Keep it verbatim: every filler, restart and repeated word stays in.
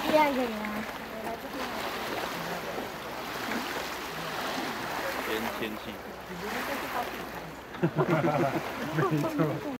这样可以吗？ 天天气。 没错。